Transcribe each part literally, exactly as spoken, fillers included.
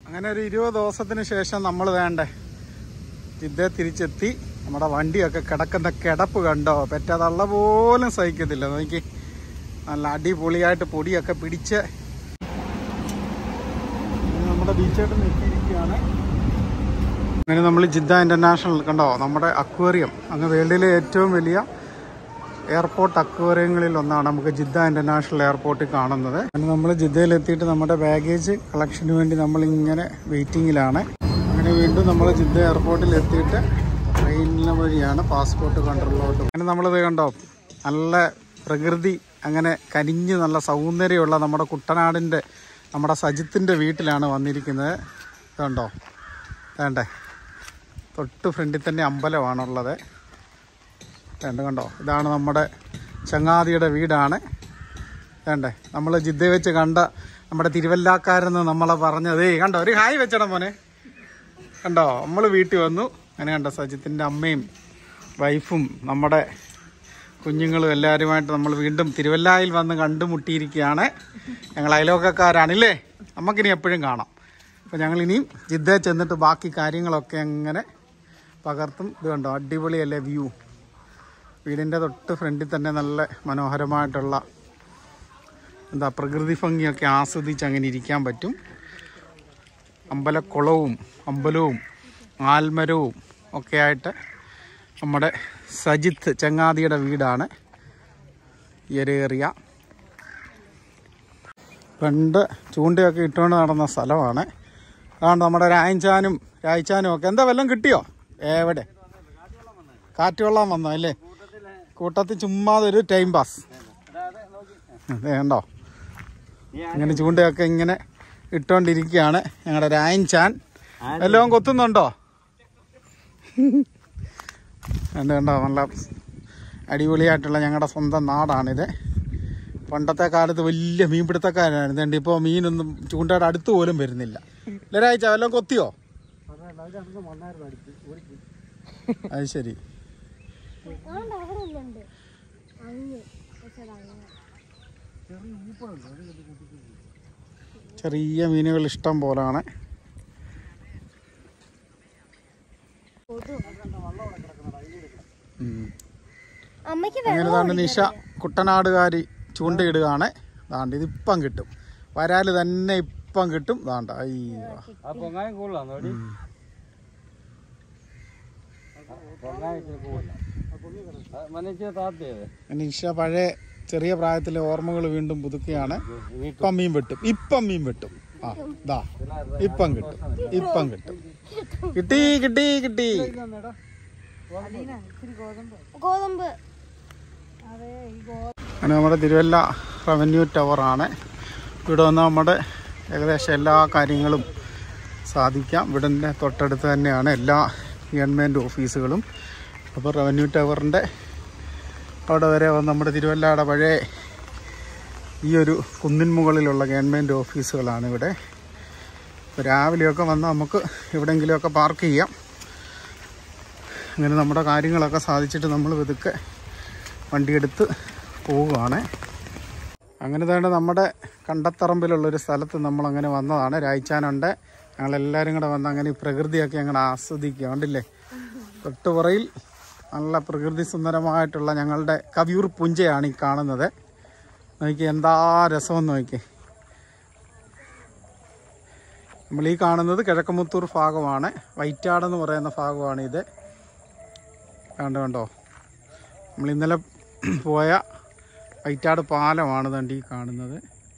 അങ്ങനെ ഒരു ഇരുപത് ദിവസത്തിന് ശേഷം നമ്മൾ വേണ്ടേ ജിദ്ദ തിരിച്ചെത്തി. നമ്മുടെ വണ്ടിയൊക്കെ കിടക്കുന്ന കിടപ്പ് കണ്ടോ, പെറ്റതള്ള പോലും സഹിക്കത്തില്ല. നോക്കി നല്ല അടിപൊളിയായിട്ട് പൊടിയൊക്കെ പിടിച്ച് നമ്മുടെ ബീച്ചായിട്ട് എത്തിയിരിക്കുകയാണ്. അങ്ങനെ നമ്മൾ ജിദ്ദ ഇന്റർനാഷണൽ കണ്ടോ, നമ്മുടെ അക്വേറിയം, അങ്ങ് വേൾഡിലെ ഏറ്റവും വലിയ എയർപോർട്ട് അക്വേറിയങ്ങളിൽ ഒന്നാണ് നമുക്ക് ജിദ്ദ ഇന്റർനാഷണൽ എയർപോർട്ടിൽ കാണുന്നത്. അങ്ങനെ നമ്മൾ ജിദ്ദയിൽ എത്തിയിട്ട് നമ്മുടെ ബാഗേജ് കളക്ഷന് വേണ്ടി നമ്മളിങ്ങനെ വെയിറ്റിങ്ങിലാണ്. അങ്ങനെ വീണ്ടും നമ്മൾ ജിദ്ദ എയർപോർട്ടിൽ എത്തിയിട്ട് ട്രെയിനിന് വഴിയാണ് പാസ്പോർട്ട് കൺട്രോളിലോട്ട്. അങ്ങനെ നമ്മളിത് കണ്ടോ, നല്ല പ്രകൃതി അങ്ങനെ കനിഞ്ഞ് നല്ല സൗന്ദര്യമുള്ള നമ്മുടെ കുട്ടനാടിൻ്റെ നമ്മുടെ സജിത്തിൻ്റെ വീട്ടിലാണ് വന്നിരിക്കുന്നത്. കണ്ടോ, വേണ്ടേ തൊട്ട് ഫ്രണ്ടിൽ തന്നെ അമ്പലമാണുള്ളത്. വേണ്ട കണ്ടോ, ഇതാണ് നമ്മുടെ ചങ്ങാതിയുടെ വീടാണ്. വേണ്ടേ നമ്മൾ ജിദ്ദ വെച്ച് കണ്ട നമ്മുടെ തിരുവല്ലാക്കാരെന്ന് നമ്മളെ പറഞ്ഞത്. കണ്ടോ, ഒരു ഹായ് വെച്ചടം മോനെ. കണ്ടോ, നമ്മൾ വീട്ടിൽ വന്നു. അങ്ങനെ കണ്ടോ, സജിത്തിൻ്റെ അമ്മയും വൈഫും നമ്മുടെ കുഞ്ഞുങ്ങളും എല്ലാവരുമായിട്ട് നമ്മൾ വീണ്ടും തിരുവല്ലായിൽ വന്ന് കണ്ടുമുട്ടിയിരിക്കുകയാണ്. ഞങ്ങൾ അയലോക്കക്കാരാണില്ലേ, നമുക്കിനി എപ്പോഴും കാണാം. അപ്പോൾ ഞങ്ങളിനിയും ജിദ്ദയിൽ ചെന്നിട്ട് ബാക്കി കാര്യങ്ങളൊക്കെ അങ്ങനെ പകർത്തും. ഇത് കണ്ടോ, അടിപൊളിയല്ലേ വ്യൂ. വീടിൻ്റെ തൊട്ട് ഫ്രണ്ടിൽ തന്നെ നല്ല മനോഹരമായിട്ടുള്ള എന്താ പ്രകൃതി ഭംഗിയൊക്കെ ആസ്വദിച്ച് അങ്ങനെ ഇരിക്കാൻ പറ്റും. അമ്പലക്കുളവും അമ്പലവും ആൽമരവും ഒക്കെ ആയിട്ട് നമ്മുടെ സജിത്ത് ചങ്ങാതിയുടെ വീടാണ് എരേറിയ. പണ്ട് ചൂണ്ടയൊക്കെ ഇട്ടുകൊണ്ട് നടന്ന സ്ഥലമാണ്. അതാണ് നമ്മുടെ രായച്ചാനും രായച്ചാനും ഒക്കെ. എന്താ വല്ലതും കിട്ടിയോ? എവിടെ കാറ്റുവെള്ളം വന്നോ അല്ലേ? കൂട്ടത്തിൽ ചുമ്മാതൊരു ടൈം പാസ്. അതെ കണ്ടോ, ഇങ്ങനെ ചൂണ്ടയൊക്കെ ഇങ്ങനെ ഇട്ടോണ്ടിരിക്കുകയാണ് ഞങ്ങളുടെ രായൻചാൻ. എല്ലാം കൊത്തുന്നുണ്ടോ? കണ്ടോ കണ്ടോ, നല്ല അടിപൊളിയായിട്ടുള്ള ഞങ്ങളുടെ സ്വന്തം നാടാണിത്. പണ്ടത്തെ കാലത്ത് വലിയ മീൻപിടുത്തക്കാരായിരുന്നു. അതുകൊണ്ട് ഇപ്പോൾ മീനൊന്നും ചൂണ്ടയുടെ അടുത്ത് പോലും വരുന്നില്ല. ഒരാഴ്ച വല്ലതും കൊത്തിയോ? അത് ശരി. ചെറിയ മീനുകൾ ഇഷ്ടം പോലാണ്. അങ്ങനെ താണ്ട് നിഷ കുട്ടനാടുകാരി ചൂണ്ടയിടുകയാണ്. താണ്ട് ഇതിപ്പം കിട്ടും, വരാല് തന്നെ ഇപ്പം കിട്ടും. താണ്ട അയ്യോ, നിഷ പഴയ ചെറിയ പ്രായത്തിലെ ഓർമ്മകൾ വീണ്ടും പുതുക്കുകയാണ്. ഇപ്പം മീൻ വെട്ടും, ഇപ്പം മീൻ വെട്ടും. ആ ദാ ഇപ്പം കിട്ടും, ഇപ്പം കിട്ടും. കിട്ടി കിട്ടി കിട്ടി. അങ്ങനെ നമ്മുടെ തിരുവല്ല റവന്യൂ ടവറാണ്. ഇവിടെ വന്ന് നമ്മുടെ ഏകദേശം എല്ലാ കാര്യങ്ങളും സാധിക്കാം. ഇവിടുത്തെ തൊട്ടടുത്ത് തന്നെയാണ് എല്ലാ ഗവൺമെൻറ് ഓഫീസുകളും. അപ്പോൾ റവന്യൂ ടവറിൻ്റെ അവിടെ വരെ വന്ന് നമ്മുടെ തിരുവല്ലയുടെ പഴയ ഈ ഒരു കുന്നിൻ മുകളിലുള്ള ഗവൺമെൻറ് ഓഫീസുകളാണ് ഇവിടെ. ഇപ്പോൾ രാവിലെയൊക്കെ വന്ന് നമുക്ക് എവിടെയെങ്കിലുമൊക്കെ പാർക്ക് ചെയ്യാം. അങ്ങനെ നമ്മുടെ കാര്യങ്ങളൊക്കെ സാധിച്ചിട്ട് നമ്മൾ പതുക്കെ വണ്ടിയെടുത്ത് പോവുകയാണ്. അങ്ങനെ തന്നെ നമ്മുടെ കണ്ടത്തറമ്പിലുള്ളൊരു സ്ഥലത്ത് നമ്മളങ്ങനെ വന്നതാണ്. രായ്ച്ചാനുണ്ട്, ഞങ്ങളെല്ലാവരും കൂടെ വന്ന് അങ്ങനെ ഈ പ്രകൃതിയൊക്കെ അങ്ങനെ ആസ്വദിക്കുക. കണ്ടില്ലേ, തൊട്ടുപുറയിൽ നല്ല പ്രകൃതി സുന്ദരമായിട്ടുള്ള ഞങ്ങളുടെ കവിയൂർ പുഞ്ചയാണ് ഈ കാണുന്നത്. നോക്കി എന്താ രസമെന്ന് നോക്കി. നമ്മളീ കാണുന്നത് കിഴക്കമുത്തൂർ ഭാഗമാണ്, വൈറ്റാടെന്ന് പറയുന്ന ഭാഗമാണ് ഇത്. കണ്ടോ കണ്ടോ, നമ്മൾ ഇന്നലെ പോയ വൈറ്റാട് പാലമാണ് തണ്ടി കാണുന്നത്.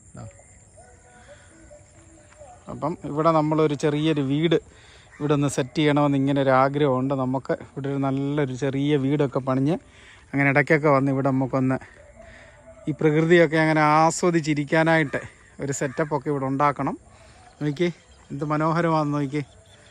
അപ്പം ഇവിടെ നമ്മളൊരു ചെറിയൊരു വീട് ഇവിടെ ഒന്ന് സെറ്റ് ചെയ്യണമെന്ന് ഇങ്ങനെ ഒരു ആഗ്രഹമുണ്ട് നമുക്ക്. ഇവിടെ ഒരു നല്ലൊരു ചെറിയ വീടൊക്കെ പണിഞ്ഞ് അങ്ങനെ ഇടയ്ക്കൊക്കെ വന്ന് ഇവിടെ നമുക്കൊന്ന് ഈ പ്രകൃതിയൊക്കെ അങ്ങനെ ആസ്വദിച്ചിരിക്കാനായിട്ട് ഒരു സെറ്റപ്പൊക്കെ ഇവിടെ ഉണ്ടാക്കണം. നോക്കി എന്ത് മനോഹരമാണെന്ന് നോക്കി.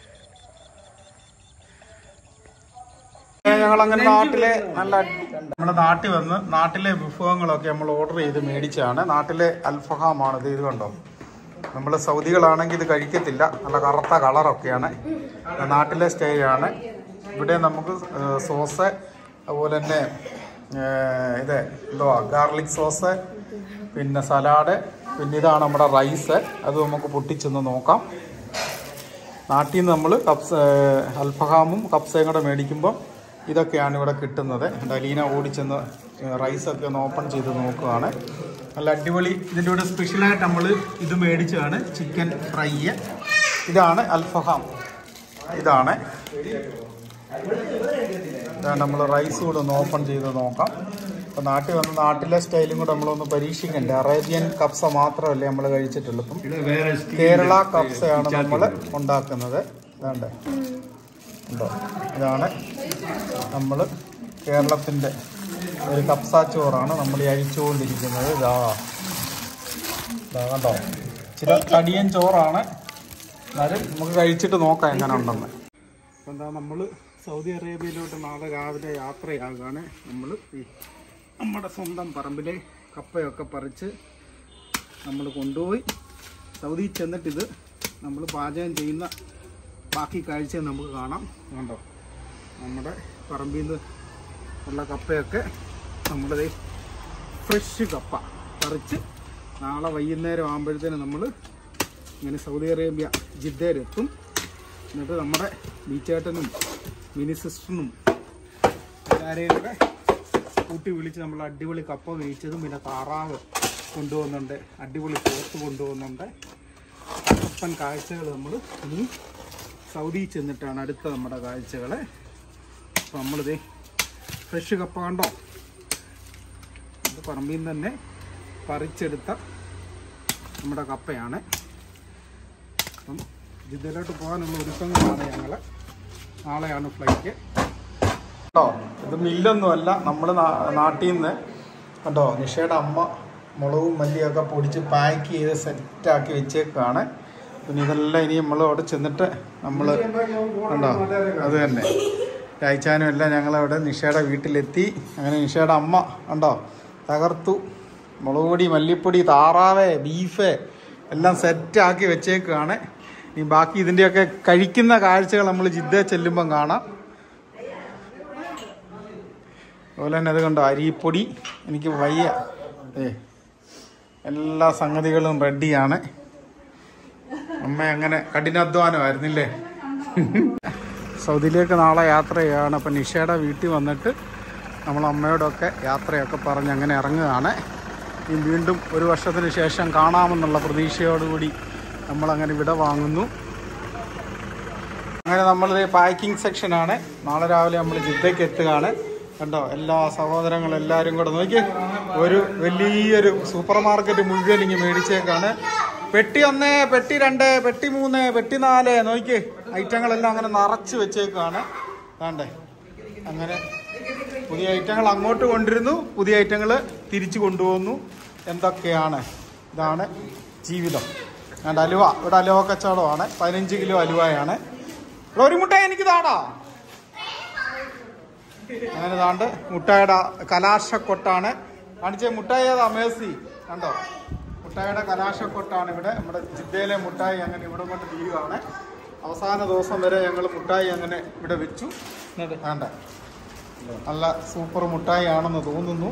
ഞങ്ങളങ്ങനെ നാട്ടിലെ നല്ല നമ്മുടെ നാട്ടിൽ വന്ന് നാട്ടിലെ വിഭവങ്ങളൊക്കെ നമ്മൾ ഓർഡർ ചെയ്ത് മേടിച്ചാണ്. നാട്ടിലെ അൽഫഹാമാണ് ഇത്. ഇത് കണ്ടോ, നമ്മൾ സൗദികളാണെങ്കിൽ ഇത് കഴിക്കത്തില്ല, നല്ല കറുത്ത കളറൊക്കെയാണ്. നാട്ടിലെ സ്റ്റൈലാണ്. ഇവിടെ നമുക്ക് സോസ്, അതുപോലെ തന്നെ ഇത് എന്തുവാ ഗാർലിക് സോസ്, പിന്നെ സലാഡ്, പിന്നെ ഇതാണ് നമ്മുടെ റൈസ്. അത് നമുക്ക് പൊട്ടിച്ചൊന്ന് നോക്കാം. നാട്ടിൽ നിന്ന് നമ്മൾ കപ്സ അൽഫഹാമും കപ്സയും കൂടെ മേടിക്കുമ്പോൾ ഇതൊക്കെയാണ് ഇവിടെ കിട്ടുന്നത്. ഡലീന ഓടിച്ചെന്ന് റൈസൊക്കെ ഒന്ന് ഓപ്പൺ ചെയ്ത് നോക്കുകയാണ്. നല്ല അടിപൊളി. ഇതിൻ്റെ കൂടെ സ്പെഷ്യലായിട്ട് നമ്മൾ ഇത് മേടിച്ചതാണ് ചിക്കൻ ഫ്രൈ. ഇതാണ് അൽഫഹാം. ഇതാണ് ഇതാണ് നമ്മൾ റൈസ് കൂടെ ഒന്ന് ഓപ്പൺ ചെയ്ത് നോക്കാം. അപ്പോൾ നാട്ടിൽ വന്ന് നാട്ടിലെ സ്റ്റൈലും കൂടെ നമ്മളൊന്ന് പരീക്ഷിക്കണ്ടേ. അറേബ്യൻ കപ്സ മാത്രമല്ലേ നമ്മൾ കഴിച്ചിട്ടുള്ളൂ. ഇപ്പം കേരള കപ്സയാണ് നമ്മൾ ഉണ്ടാക്കുന്നത്. ഇതാണ്ടേ ഉണ്ടോ, ഇതാണ് നമ്മൾ കേരളത്തിൻ്റെ ഒരു കപ്സ ചോറാണ് നമ്മൾ ഈ അഴിച്ചുകൊണ്ടിരിക്കുന്നത്. ഇതാ ഇതാ കണ്ടോ, ഇച്ചിരി തടിയൻ ചോറാണ്. എന്നാലും നമുക്ക് കഴിച്ചിട്ട് നോക്കാം എങ്ങനെ ഉണ്ടെന്ന്. അപ്പോൾ എന്താ, നമ്മൾ സൗദി അറേബ്യയിലോട്ട് നാളെ രാവിലെ യാത്രയാകുകയാണ്. നമ്മൾ ഈ നമ്മുടെ സ്വന്തം പറമ്പിലെ കപ്പയൊക്കെ പറിച്ച് നമ്മൾ കൊണ്ടുപോയി സൗദിയിൽ ചെന്നിട്ടിത് നമ്മൾ പാചകം ചെയ്യുന്ന ബാക്കി കാഴ്ച നമുക്ക് കാണാം. കണ്ടോ, നമ്മുടെ പറമ്പിൽ നിന്ന് ഉള്ള കപ്പയൊക്കെ നമ്മളിത് ഫ്രഷ് കപ്പ പറിച്ച് നാളെ വൈകുന്നേരം ആകുമ്പോഴത്തേനും നമ്മൾ ഇങ്ങനെ സൗദി അറേബ്യ ജിദ്ദയിലെത്തും. എന്നിട്ട് നമ്മുടെ ബീച്ചേട്ടനും മിനി സിസ്റ്ററിനും എല്ലാവരെയും കൂടെ കൂട്ടി വിളിച്ച് നമ്മൾ അടിപൊളി കപ്പ വേവിച്ചതും പിന്നെ താറാവ് കൊണ്ടുപോകുന്നുണ്ട്, അടിപൊളി പോത്ത് കൊണ്ടുപോകുന്നുണ്ട്. കപ്പൻ കാഴ്ചകൾ നമ്മൾ ഇനി സൗദിയിൽ ചെന്നിട്ടാണ് അടുത്ത നമ്മുടെ കാഴ്ചകൾ. അപ്പോൾ നമ്മളിത് ഫ്രഷ് കപ്പ കണ്ടോ, ഇത് പറമ്പിൽ നിന്ന് തന്നെ പറിച്ചെടുത്ത നമ്മുടെ കപ്പയാണ്. അപ്പം ജിദ്ദയിലോട്ട് പോകാനുള്ള ഒരുക്കങ്ങളാണ് ഞങ്ങൾ. നാളെയാണ് ഫ്ലൈറ്റ് കേട്ടോ. ഇത് മില്ലൊന്നുമല്ല, നമ്മൾ നാട്ടിൽ നിന്ന് കണ്ടോ നിഷയുടെ അമ്മ മുളകും മല്ലിയൊക്കെ പൊടിച്ച് പാക്ക് ചെയ്ത് സെറ്റാക്കി വെച്ചേക്കാണ്. പിന്നെ ഇതെല്ലാം ഇനി നമ്മൾ അവിടെ ചെന്നിട്ട് നമ്മൾ കണ്ടോ അത് തന്നെ കഴിച്ചാനും എല്ലാം ഞങ്ങളവിടെ നിഷയുടെ വീട്ടിലെത്തി. അങ്ങനെ നിഷയുടെ അമ്മ കണ്ടോ തകർത്തു. മുളക് പൊടി, മല്ലിപ്പൊടി, താറാവ്, ബീഫ് എല്ലാം സെറ്റാക്കി വെച്ചേക്കാണ്. ഇനി ബാക്കി ഇതിൻ്റെയൊക്കെ കഴിക്കുന്ന കാഴ്ചകൾ നമ്മൾ ജിദ്ദ ചെല്ലുമ്പം കാണാം. അതുപോലെ തന്നെ അത് കണ്ടോ അരിപ്പൊടി, എനിക്ക് വയ്യ. ഏ എല്ലാ സംഗതികളും റെഡിയാണ്. അമ്മ അങ്ങനെ കഠിനാധ്വാനമായിരുന്നില്ലേ. സൗദിയിലേക്ക് നാളെ യാത്ര ചെയ്യുകയാണ്. അപ്പം നിഷയുടെ വീട്ടിൽ വന്നിട്ട് നമ്മൾ അമ്മയോടൊക്കെ യാത്രയൊക്കെ പറഞ്ഞ് അങ്ങനെ ഇറങ്ങുകയാണ്. ഇനി വീണ്ടും ഒരു വർഷത്തിന് ശേഷം കാണാമെന്നുള്ള പ്രതീക്ഷയോടുകൂടി നമ്മളങ്ങനെ വിട വാങ്ങുന്നു. അങ്ങനെ നമ്മളൊരു പാക്കിംഗ് സെക്ഷനാണ്. നാളെ രാവിലെ നമ്മൾ ജിദ്ദയ്ക്ക് എത്തുകയാണ്. കണ്ടോ എല്ലാ സഹോദരങ്ങളും എല്ലാവരും കൂടെ നോക്കി ഒരു വലിയൊരു സൂപ്പർ മാർക്കറ്റ് മുഴുവൻ ഇങ്ങനെ മേടിച്ചേക്കാണ്. പെട്ടി ഒന്ന്, പെട്ടി രണ്ട്, പെട്ടി മൂന്ന്, പെട്ടി നാല്, നോക്കി ഐറ്റങ്ങളെല്ലാം അങ്ങനെ നിറച്ച് വെച്ചേക്കാണ്. വേണ്ടേ അങ്ങനെ പുതിയ ഐറ്റങ്ങൾ അങ്ങോട്ട് കൊണ്ടിരുന്നു, പുതിയ ഐറ്റങ്ങൾ തിരിച്ചു കൊണ്ടുപോകുന്നു. എന്തൊക്കെയാണ്, ഇതാണ് ജീവിതം. വേണ്ട അലുവ, ഇവിടെ അലുവ കച്ചവടമാണ്. പതിനഞ്ച് കിലോ അലുവയാണ്. ഇവിടെ ഒരു മുട്ടായി എനിക്ക് താടാ. അങ്ങനെ താണ്ട് മുട്ടായിയുടെ കലാശക്കൊട്ടാണ് കാണിച്ചേ. മുട്ടായി ഏതാ മേഴ്സി കണ്ടോ, മുട്ടായിയുടെ കലാശക്കൊട്ടാണ് ഇവിടെ. നമ്മുടെ ജിദ്ദയിലെ മുട്ടായി അങ്ങനെ ഇവിടെ കൊണ്ട് തീരുകയാണ്. അവസാന ദിവസം വരെ ഞങ്ങൾ മുട്ടായി അങ്ങനെ ഇവിടെ വെച്ചു. വേണ്ട നല്ല സൂപ്പർ മുട്ടായി ആണെന്ന് തോന്നുന്നു.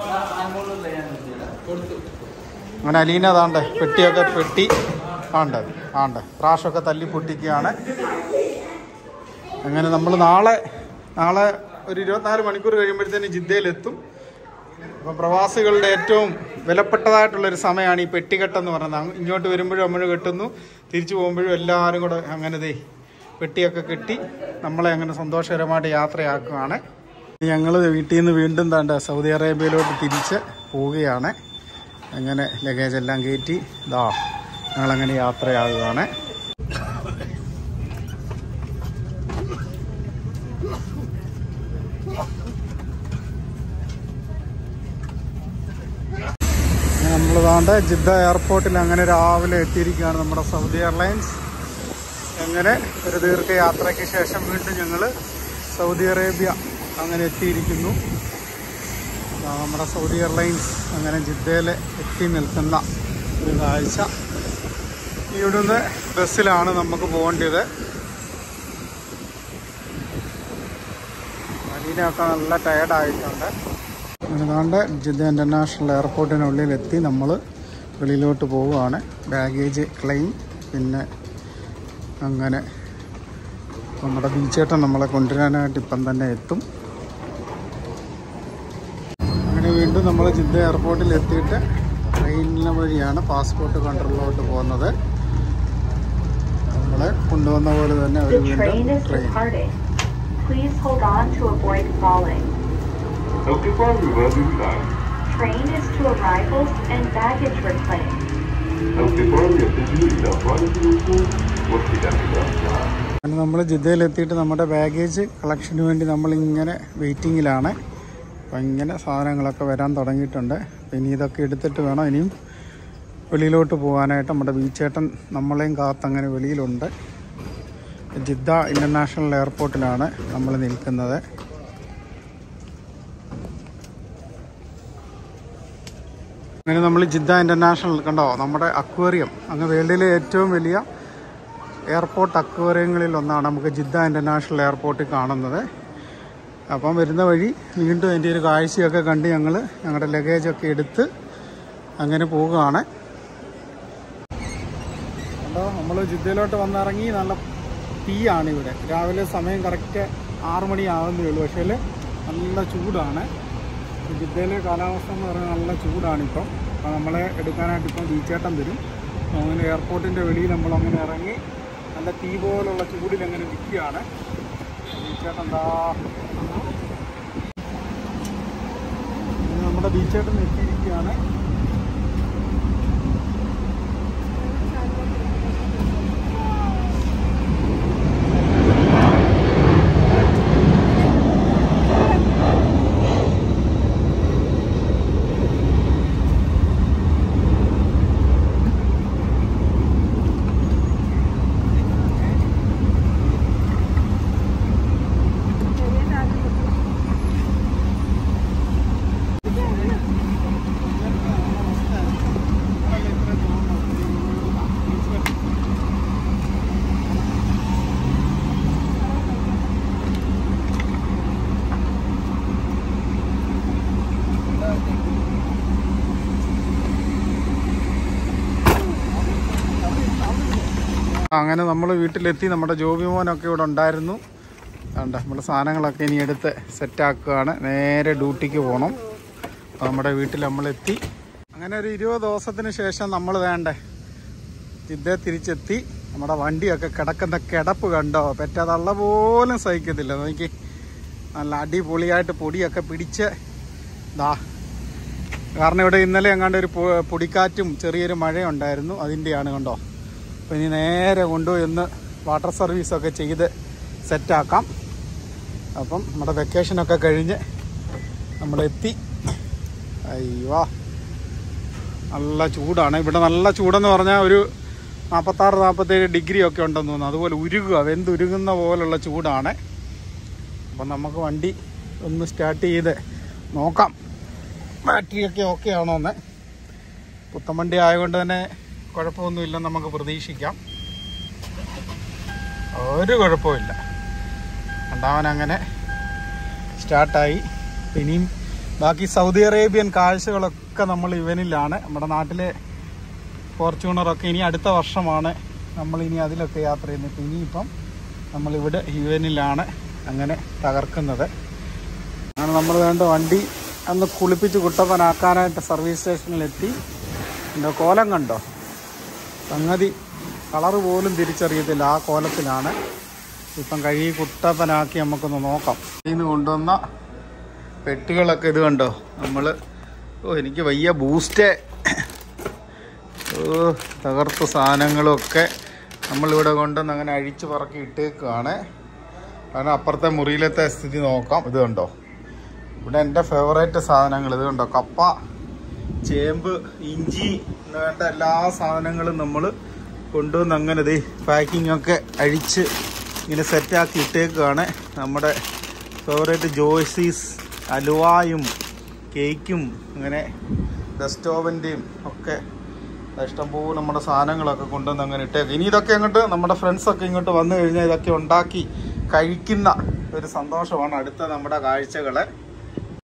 അങ്ങനെ അലീന താണ്ടെ പെട്ടിയൊക്കെ പെട്ടി ആണ്ട് ആണ്ട് പ്രാഷൊക്കെ തല്ലി പൊട്ടിക്കുകയാണ്. അങ്ങനെ നമ്മൾ നാളെ നാളെ ഒരു ഇരുപത്തിനാല് മണിക്കൂർ കഴിയുമ്പോഴത്തേന് ജിദ്ദയിലെത്തും. അപ്പം പ്രവാസികളുടെ ഏറ്റവും വിലപ്പെട്ടതായിട്ടുള്ളൊരു സമയമാണ് ഈ പെട്ടിക്കെട്ടെന്ന് പറയുന്നത്. ഇങ്ങോട്ട് വരുമ്പോഴും നമ്മൾ കെട്ടുന്നു, തിരിച്ചു പോകുമ്പോഴും എല്ലാവരും കൂടെ അങ്ങനെ ദേ പെട്ടിയൊക്കെ കെട്ടി നമ്മളെ അങ്ങനെ സന്തോഷകരമായിട്ട് യാത്രയാക്കുകയാണ്. ഞങ്ങൾ വീട്ടിൽ നിന്ന് വീണ്ടും താണ്ട സൗദി അറേബ്യയിലോട്ട് തിരിച്ച് പോവുകയാണ്. അങ്ങനെ ലഗേജ് എല്ലാം കയറ്റി ഇതാ ഞങ്ങളങ്ങനെ യാത്രയാകുകയാണ്. നമ്മൾ താണ്ട ജിദ്ദ എയർപോർട്ടിൽ അങ്ങനെ രാവിലെ എത്തിയിരിക്കുകയാണ് നമ്മുടെ സൗദി എയർലൈൻസ്. അങ്ങനെ ഒരു ദീർഘയാത്രയ്ക്ക് ശേഷം വീണ്ടും ഞങ്ങൾ സൗദി അറേബ്യ അങ്ങനെ എത്തിയിരിക്കുന്നു. നമ്മുടെ സൗദി എയർലൈൻസ് അങ്ങനെ ജിദ്ദയിൽ എത്തി നിൽക്കുന്ന ഒരു കാഴ്ച. ഇവിടുന്ന് ബസ്സിലാണ് നമുക്ക് പോകേണ്ടത്. മദീനയൊക്കെ നല്ല ടയർഡായിട്ടുണ്ട്. അതുകൊണ്ട് ജിദ്ദ ഇൻ്റർനാഷണൽ എയർപോർട്ടിനുള്ളിലെത്തി നമ്മൾ വെളിയിലോട്ട് പോവുകയാണ്. ബാഗേജ് ക്ലെയിം പിന്നെ അങ്ങനെ നമ്മുടെ ബീച്ചേട്ടൻ നമ്മളെ കൊണ്ടുവരാനായിട്ട് ഇപ്പം തന്നെ എത്തും. അങ്ങനെ വീണ്ടും നമ്മൾ ജിദ്ദ എയർപോർട്ടിൽ എത്തിയിട്ട് ട്രെയിനിന് വഴിയാണ് പാസ്പോർട്ട് കൺട്രോളിലോട്ട് പോകുന്നത്. നമ്മളെ കൊണ്ടുവന്ന പോലെ തന്നെ അവർ വീണ്ടും train. Train is to arrivals and baggage reclaim. അങ്ങനെ നമ്മൾ ജിദ്ദയിലെത്തിയിട്ട് നമ്മുടെ ബാഗേജ് കളക്ഷന് വേണ്ടി നമ്മളിങ്ങനെ വെയിറ്റിങ്ങിലാണ്. അപ്പം ഇങ്ങനെ സാധനങ്ങളൊക്കെ വരാൻ തുടങ്ങിയിട്ടുണ്ട്. അപ്പം ഇനി ഇതൊക്കെ എടുത്തിട്ട് വേണം ഇനിയും വെളിയിലോട്ട് പോകാനായിട്ട്. നമ്മുടെ ബീച്ചേട്ടൻ നമ്മളെയും കാത്തങ്ങനെ വെളിയിലുണ്ട്. ജിദ്ദ ഇൻ്റർനാഷണൽ എയർപോർട്ടിലാണ് നമ്മൾ നിൽക്കുന്നത്. അങ്ങനെ നമ്മൾ ജിദ്ദ ഇൻ്റർനാഷണൽ കണ്ടോ, നമ്മുടെ അക്വേറിയം അങ്ങ് വേൾഡിലെ ഏറ്റവും വലിയ എയർപോർട്ട് അക്വേറിയങ്ങളിൽ ഒന്നാണ് നമുക്ക് ജിദ്ദ ഇൻ്റർനാഷണൽ എയർപോർട്ടിൽ കാണുന്നത്. അപ്പം വരുന്ന വഴി വീണ്ടും അതിൻ്റെ ഒരു കാഴ്ചയൊക്കെ കണ്ട് ഞങ്ങൾ ഞങ്ങളുടെ ലഗേജൊക്കെ എടുത്ത് അങ്ങനെ പോവുകയാണ്. കണ്ടോ, നമ്മൾ ജിദ്ദയിലോട്ട് വന്നിറങ്ങി. നല്ല തീയാണ് ഇവിടെ. രാവിലെ സമയം കറക്റ്റ് ആറ് മണി ആവുന്നേ ഉള്ളൂ. പക്ഷേ നല്ല ചൂടാണ്. ജിദ്ദയിലെ കാലാവസ്ഥ എന്ന് പറഞ്ഞാൽ നല്ല ചൂടാണിപ്പം. അപ്പോൾ നമ്മളെ എടുക്കാനായിട്ട് ഇപ്പം ബീച്ചേട്ടൻ വരും. അങ്ങനെ എയർപോർട്ടിൻ്റെ വെളിയിൽ നമ്മളങ്ങനെ ഇറങ്ങി നല്ല തീ പോലുള്ള ചൂടിൽ അങ്ങനെ നിൽക്കുകയാണ്. ബീച്ചേട്ടൻ എന്താ നമ്മുടെ ബീച്ചേട്ടൻ എത്തിയിരിക്കുകയാണ്. അങ്ങനെ നമ്മൾ വീട്ടിലെത്തി. നമ്മുടെ ജോബി മോനൊക്കെ ഇവിടെ ഉണ്ടായിരുന്നു. അതുകൊണ്ട് നമ്മൾ സാധനങ്ങളൊക്കെ ഇനി എടുത്ത് സെറ്റാക്കുകയാണ്. നേരെ ഡ്യൂട്ടിക്ക് പോകണം. അപ്പോൾ നമ്മുടെ വീട്ടിൽ നമ്മളെത്തി. അങ്ങനെ ഒരു ഇരുപത് ദിവസത്തിന് ശേഷം നമ്മൾ വേണ്ടേ ജിദ്ദ തിരിച്ചെത്തി. നമ്മുടെ വണ്ടിയൊക്കെ കിടക്കുന്ന കിടപ്പ് കണ്ടോ, പെറ്റാതള്ള പോലും സഹിക്കത്തില്ല. നോക്കി, നല്ല അടിപൊളിയായിട്ട് പൊടിയൊക്കെ പിടിച്ച് ദാ. കാരണം ഇവിടെ ഇന്നലെ എങ്ങാണ്ട് ഒരു പൊടിക്കാറ്റും ചെറിയൊരു മഴയുണ്ടായിരുന്നു. അതിൻ്റെയാണ് കണ്ടോ. അപ്പോൾ ഇനി നേരെ കൊണ്ടുപോയി ഒന്ന് വാട്ടർ സർവീസൊക്കെ ചെയ്ത് സെറ്റാക്കാം. അപ്പം നമ്മുടെ വെക്കേഷനൊക്കെ കഴിഞ്ഞ് നമ്മളെത്തി. അയ്യോ, നല്ല ചൂടാണ് ഇവിടെ. നല്ല ചൂടെന്ന് പറഞ്ഞാൽ ഒരു നാൽപ്പത്താറ് നാൽപ്പത്തേഴ് ഡിഗ്രി ഒക്കെ ഉണ്ടെന്ന് തോന്നുന്നു. അതുപോലെ ഉരുകുക, വെന്തുരുകുന്ന പോലുള്ള ചൂടാണ്. അപ്പം നമുക്ക് വണ്ടി ഒന്ന് സ്റ്റാർട്ട് ചെയ്ത് നോക്കാം ബാറ്ററിയൊക്കെ ഓക്കെ ആണോ എന്ന്. പുത്തൻ വണ്ടി ആയതുകൊണ്ട് തന്നെ കുഴപ്പമൊന്നുമില്ലെന്ന് നമുക്ക് പ്രതീക്ഷിക്കാം. ഒരു കുഴപ്പമില്ല. രണ്ടാമൻ അങ്ങനെ സ്റ്റാർട്ടായി. ഇനിയും ബാക്കി സൗദി അറേബ്യൻ കാഴ്ചകളൊക്കെ നമ്മൾ ഇവനിലാണ്. നമ്മുടെ നാട്ടിലെ ഫോർച്യൂണറൊക്കെ ഇനി അടുത്ത വർഷമാണ് നമ്മളിനി അതിലൊക്കെ യാത്ര ചെയ്യുന്നത്. ഇനിയിപ്പം നമ്മളിവിടെ ഇവനിലാണ് അങ്ങനെ തകർക്കുന്നത്. അങ്ങനെ നമ്മൾ വേണ്ട വണ്ടി അന്ന് കുളിപ്പിച്ച് കുട്ടപ്പനാക്കാനായിട്ട് സർവീസ് സ്റ്റേഷനിലെത്തി. എൻ്റെ കോലം കണ്ടോ, സംഗതി കളറ് പോലും തിരിച്ചറിയത്തില്ല. ആ കോലത്തിലാണ്. ഇപ്പം കഴുകി കുട്ടപ്പനാക്കി നമുക്കൊന്ന് നോക്കാം. ഇന്ന് കൊണ്ടുവന്ന പെട്ടികളൊക്കെ ഇത് കണ്ടോ. നമ്മൾ ഓ എനിക്ക് വയ്യ ബൂസ്റ്റേ ഓ തകർത്ത സാധനങ്ങളൊക്കെ നമ്മളിവിടെ കൊണ്ടുവന്ന് അങ്ങനെ അഴിച്ച് പറക്കി ഇട്ടേക്കാണ്. കാരണം അപ്പുറത്തെ മുറിയിലത്തെ സ്ഥിതി നോക്കാം. ഇത് കണ്ടോ, ഇവിടെ എൻ്റെ ഫേവറേറ്റ് സാധനങ്ങൾ ഇത് കണ്ടോ. കപ്പ, ചേമ്പ്, ഇഞ്ചി വേണ്ട എല്ലാ സാധനങ്ങളും നമ്മൾ കൊണ്ടുവന്ന് അങ്ങനെ ഇത് പാക്കിംഗ് ഒക്കെ അഴിച്ച് ഇങ്ങനെ സെറ്റാക്കി ഇട്ടേക്കാണ്. നമ്മുടെ ഫേവറേറ്റ് ജോയ്സീസ് അലുവായും കേക്കും അങ്ങനെ റെസ്റ്റോറൻറ്റിൻ്റെയും ഒക്കെ ഇഷ്ടംപോലെ നമ്മുടെ സാധനങ്ങളൊക്കെ കൊണ്ടുവന്ന് അങ്ങനെ ഇട്ടേക്ക്. ഇനി ഇതൊക്കെ അങ്ങോട്ട് നമ്മുടെ ഫ്രണ്ട്സൊക്കെ ഇങ്ങോട്ട് വന്നു കഴിഞ്ഞാൽ ഇതൊക്കെ ഉണ്ടാക്കി കഴിക്കുന്ന ഒരു സന്തോഷമാണ് അടുത്ത നമ്മുടെ കാഴ്ചകളെ.